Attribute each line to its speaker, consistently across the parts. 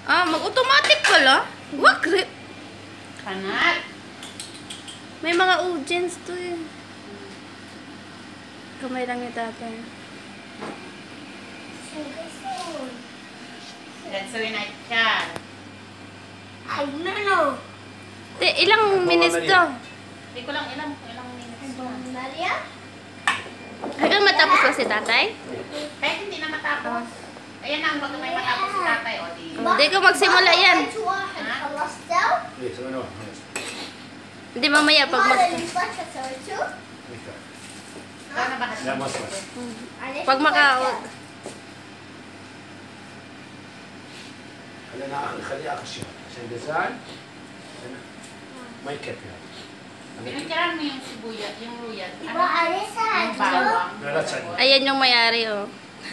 Speaker 1: Ah, mag-automatic pala. Wag grip.
Speaker 2: Kanat.
Speaker 1: May mga audience to eh. Kamay lang ni tatay.
Speaker 2: Let's reunite siya.
Speaker 3: Ay, no.
Speaker 1: Ilang minutes to?
Speaker 2: Hindi ko lang ilang minutes to.
Speaker 3: Maria?
Speaker 1: Hanggang matapos ba si tatay?
Speaker 2: Kahit hindi na matapos. Ayan na, bago may matapos si tatay. O, di.
Speaker 1: Hindi ko magsimula yan. Hindi mamaya pag
Speaker 2: Sana ba?
Speaker 4: لا ما صار
Speaker 1: pag maka
Speaker 4: خليها اخر شيء عشان دزال ما يكفي هذا
Speaker 2: Pinagkaran mo yung sibuyas, yung ruyat.
Speaker 3: Diba, Alisa,
Speaker 2: Yung bawang.
Speaker 4: لا لا تسعد
Speaker 1: ayan yung mayari oh.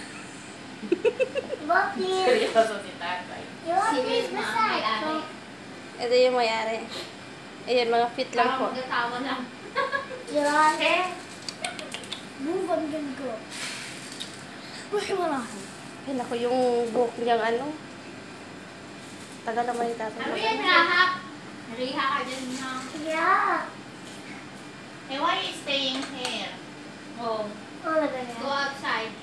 Speaker 3: Diba, please?
Speaker 2: Seryoso si tatay.
Speaker 3: Diba, please, masaya.
Speaker 1: Ito yung mayari. Ayan, mga fit lang po.
Speaker 2: Magkatawa lang.
Speaker 3: Diba? Move on, good go.
Speaker 1: Ay, naku, yung buhok niyang ano. Tagal naman yung tatay.
Speaker 2: Ano yan, rahap? Riha ka dyan na.
Speaker 3: Yeah.
Speaker 2: Hey, why are you staying here? Oh,
Speaker 3: Oh, look at
Speaker 2: go
Speaker 3: that.
Speaker 2: outside.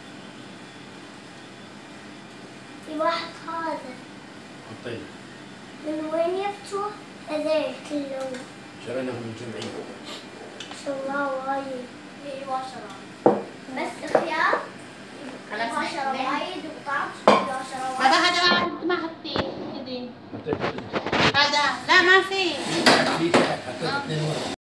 Speaker 3: Diba, hard.
Speaker 4: طيب
Speaker 3: من وين يفتح؟ هذاك كله.
Speaker 4: شريناه من الجمعيه
Speaker 3: ما شاء الله وايد. ايه ما شاء الله. بس خيار.
Speaker 2: خلاص
Speaker 3: ما شاء الله
Speaker 2: نحن.
Speaker 3: وايد وطعم ما شاء الله
Speaker 2: Baba,
Speaker 3: وايد.
Speaker 2: hada ما حطي كده. هذا لا ما في.
Speaker 4: حطيت اثنين ورق